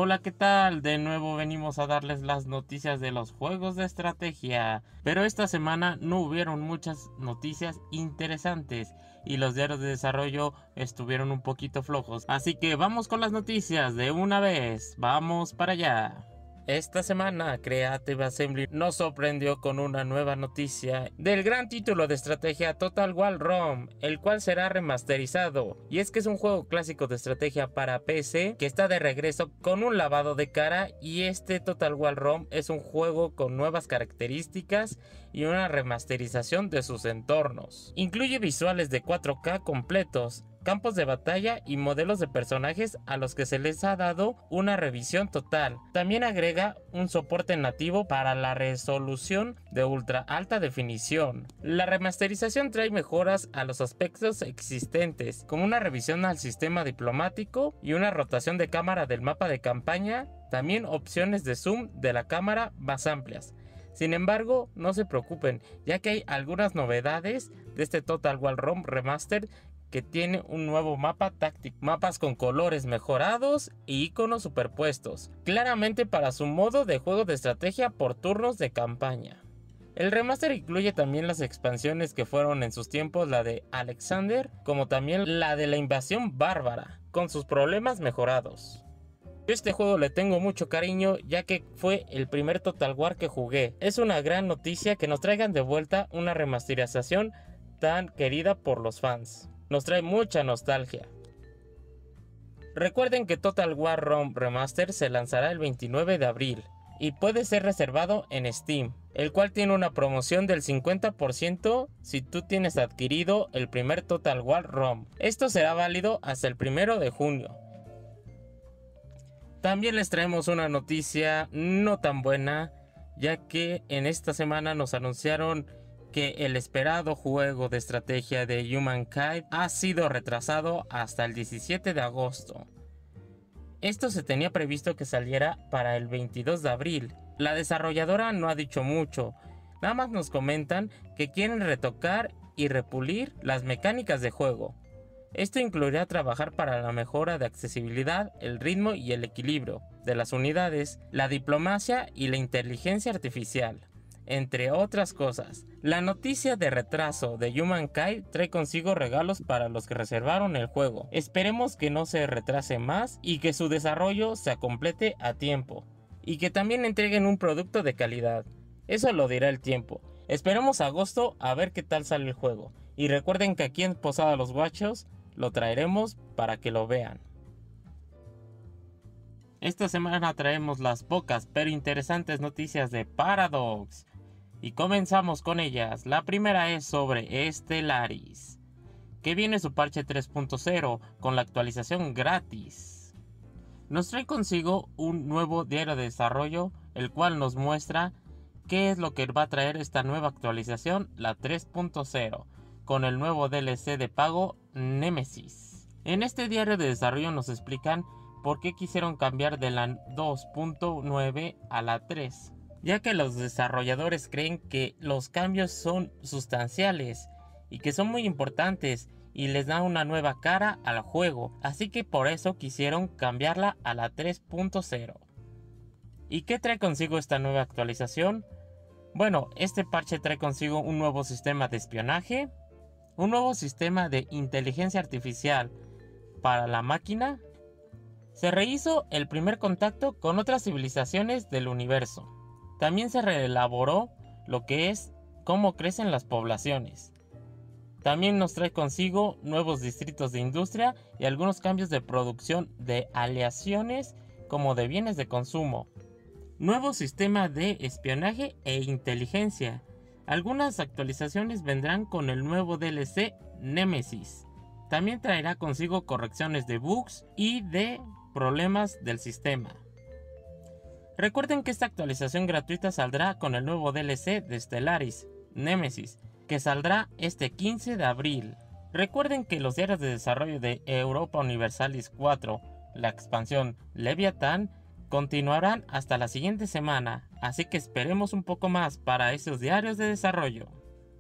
Hola, ¿qué tal? De nuevo venimos a darles las noticias de los juegos de estrategia. Pero esta semana no hubieron muchas noticias interesantes y los diarios de desarrollo estuvieron un poquito flojos. Así que vamos con las noticias de una vez. Vamos para allá. Esta semana Creative Assembly nos sorprendió con una nueva noticia del gran título de estrategia Total War Rome, el cual será remasterizado. Y es que es un juego clásico de estrategia para PC que está de regreso con un lavado de cara, y este Total War Rome es un juego con nuevas características y una remasterización de sus entornos. Incluye visuales de 4K completos, campos de batalla y modelos de personajes a los que se les ha dado una revisión total. También agrega un soporte nativo para la resolución de ultra alta definición. La remasterización trae mejoras a los aspectos existentes, como una revisión al sistema diplomático y una rotación de cámara del mapa de campaña, también opciones de zoom de la cámara más amplias. Sin embargo, no se preocupen, ya que hay algunas novedades de este Total War Rome Remaster, que tiene un nuevo mapa táctico, mapas con colores mejorados e iconos superpuestos, claramente para su modo de juego de estrategia por turnos de campaña. El remaster incluye también las expansiones que fueron en sus tiempos la de Alexander, como también la de la invasión bárbara, con sus problemas mejorados. Este juego le tengo mucho cariño, ya que fue el primer Total War que jugué. Es una gran noticia que nos traigan de vuelta una remasterización tan querida por los fans. Nos trae mucha nostalgia. Recuerden que Total War Rome Remaster se lanzará el 29 de abril y puede ser reservado en Steam, el cual tiene una promoción del 50% si tú tienes adquirido el primer Total War Rome. Esto será válido hasta el 1 de junio. También les traemos una noticia no tan buena, ya que en esta semana nos anunciaron que el esperado juego de estrategia de Humankind ha sido retrasado hasta el 17 de agosto. Esto se tenía previsto que saliera para el 22 de abril. La desarrolladora no ha dicho mucho, nada más nos comentan que quieren retocar y repulir las mecánicas de juego. Esto incluirá trabajar para la mejora de accesibilidad, el ritmo y el equilibrio de las unidades, la diplomacia y la inteligencia artificial, entre otras cosas. La noticia de retraso de Humankind trae consigo regalos para los que reservaron el juego. Esperemos que no se retrase más y que su desarrollo se complete a tiempo, y que también entreguen un producto de calidad. Eso lo dirá el tiempo. Esperemos agosto a ver qué tal sale el juego. Y recuerden que aquí en Posada Los Guachos lo traeremos para que lo vean. Esta semana traemos las pocas pero interesantes noticias de Paradox. Y comenzamos con ellas. La primera es sobre Stellaris, que viene su parche 3.0 con la actualización gratis. Nos trae consigo un nuevo diario de desarrollo, el cual nos muestra qué es lo que va a traer esta nueva actualización, la 3.0, con el nuevo DLC de pago Nemesis. En este diario de desarrollo nos explican por qué quisieron cambiar de la 2.9 a la 3. Ya que los desarrolladores creen que los cambios son sustanciales y que son muy importantes y les da una nueva cara al juego, así que por eso quisieron cambiarla a la 3.0. ¿Y qué trae consigo esta nueva actualización? Bueno, este parche trae consigo un nuevo sistema de espionaje, un nuevo sistema de inteligencia artificial para la máquina. Se rehizo el primer contacto con otras civilizaciones del universo. También se reelaboró lo que es cómo crecen las poblaciones. También nos trae consigo nuevos distritos de industria y algunos cambios de producción de aleaciones como de bienes de consumo. Nuevo sistema de espionaje e inteligencia. Algunas actualizaciones vendrán con el nuevo DLC Nemesis. También traerá consigo correcciones de bugs y de problemas del sistema. Recuerden que esta actualización gratuita saldrá con el nuevo DLC de Stellaris, Nemesis, que saldrá este 15 de abril. Recuerden que los diarios de desarrollo de Europa Universalis 4, la expansión Leviathan, continuarán hasta la siguiente semana, así que esperemos un poco más para esos diarios de desarrollo.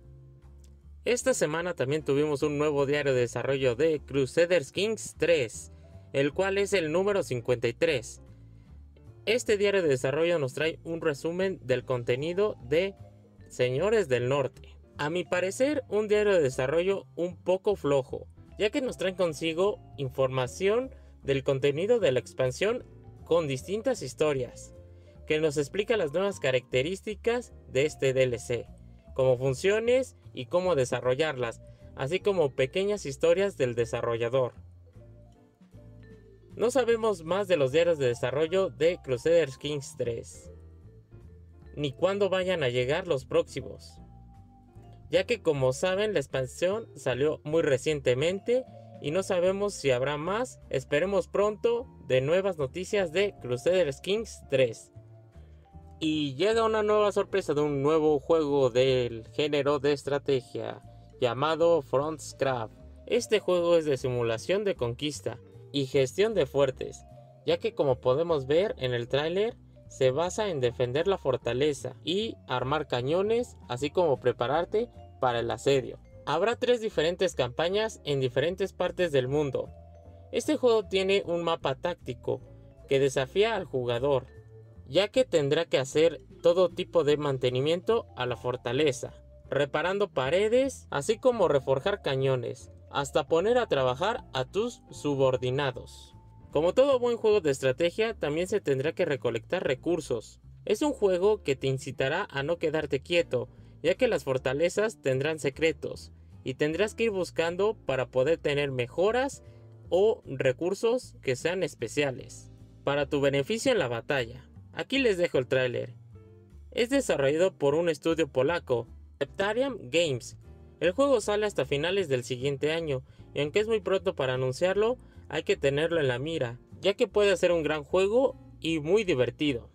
Esta semana también tuvimos un nuevo diario de desarrollo de Crusader Kings 3, el cual es el número 53. Este diario de desarrollo nos trae un resumen del contenido de Señores del Norte. A mi parecer, un diario de desarrollo un poco flojo, ya que nos traen consigo información del contenido de la expansión con distintas historias, que nos explica las nuevas características de este DLC, como funciones y cómo desarrollarlas, así como pequeñas historias del desarrollador. No sabemos más de los diarios de desarrollo de Crusader Kings 3, ni cuándo vayan a llegar los próximos, ya que como saben la expansión salió muy recientemente y no sabemos si habrá más. Esperemos pronto de nuevas noticias de Crusader Kings 3. Y llega una nueva sorpresa de un nuevo juego del género de estrategia llamado Frontscraft. Este juego es de simulación de conquista y gestión de fuertes, ya que como podemos ver en el tráiler se basa en defender la fortaleza y armar cañones, así como prepararte para el asedio. Habrá 3 diferentes campañas en diferentes partes del mundo. Este juego tiene un mapa táctico que desafía al jugador, ya que tendrá que hacer todo tipo de mantenimiento a la fortaleza, reparando paredes, así como reforjar cañones, hasta poner a trabajar a tus subordinados. Como todo buen juego de estrategia, también se tendrá que recolectar recursos. Es un juego que te incitará a no quedarte quieto, ya que las fortalezas tendrán secretos, y tendrás que ir buscando para poder tener mejoras o recursos que sean especiales, para tu beneficio en la batalla. Aquí les dejo el tráiler. Es desarrollado por un estudio polaco, Septarium Games. El juego sale hasta finales del siguiente año, y aunque es muy pronto para anunciarlo, hay que tenerlo en la mira, ya que puede ser un gran juego y muy divertido.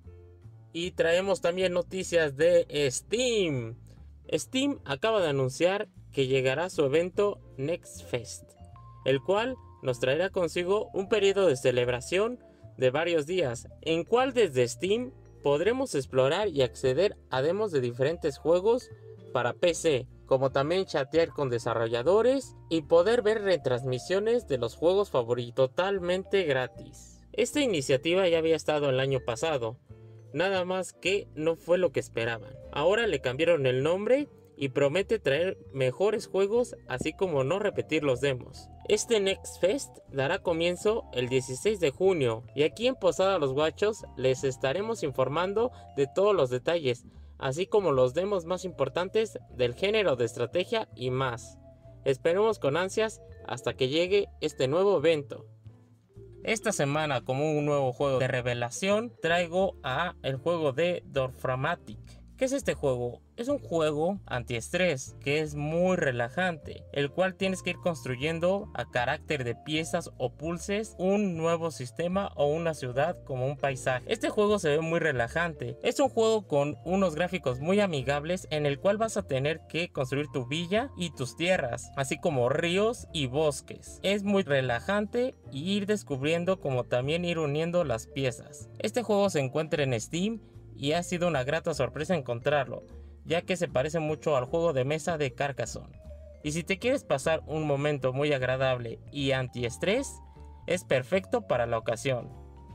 Y traemos también noticias de Steam. Steam acaba de anunciar que llegará a su evento Next Fest, el cual nos traerá consigo un periodo de celebración de varios días, en cual desde Steam podremos explorar y acceder a demos de diferentes juegos para PC, como también chatear con desarrolladores y poder ver retransmisiones de los juegos favoritos totalmente gratis. Esta iniciativa ya había estado el año pasado, nada más que no fue lo que esperaban. Ahora le cambiaron el nombre y promete traer mejores juegos, así como no repetir los demos. Este Next Fest dará comienzo el 16 de junio y aquí en Posada Los Guachos les estaremos informando de todos los detalles, así como los demos más importantes del género de estrategia y más. Esperemos con ansias hasta que llegue este nuevo evento. Esta semana, como un nuevo juego de revelación, traigo a el juego de Dorframatic. ¿Qué es este juego? Es un juego antiestrés que es muy relajante, el cual tienes que ir construyendo a carácter de piezas o pulses un nuevo sistema o una ciudad como un paisaje. Este juego se ve muy relajante. Es un juego con unos gráficos muy amigables en el cual vas a tener que construir tu villa y tus tierras, así como ríos y bosques. Es muy relajante y ir descubriendo como también ir uniendo las piezas. Este juego se encuentra en Steam y ha sido una grata sorpresa encontrarlo, ya que se parece mucho al juego de mesa de Carcassonne. Y si te quieres pasar un momento muy agradable y antiestrés, es perfecto para la ocasión.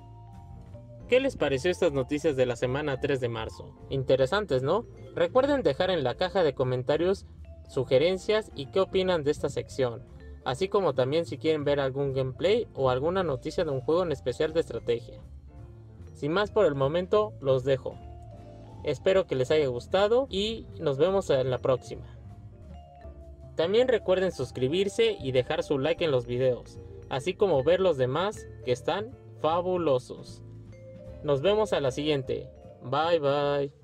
¿Qué les pareció estas noticias de la semana 3 de marzo? Interesantes, ¿no? Recuerden dejar en la caja de comentarios sugerencias y qué opinan de esta sección, así como también si quieren ver algún gameplay o alguna noticia de un juego en especial de estrategia. Sin más por el momento, los dejo. Espero que les haya gustado y nos vemos en la próxima. También recuerden suscribirse y dejar su like en los videos, así como ver los demás que están fabulosos. Nos vemos a la siguiente. Bye bye.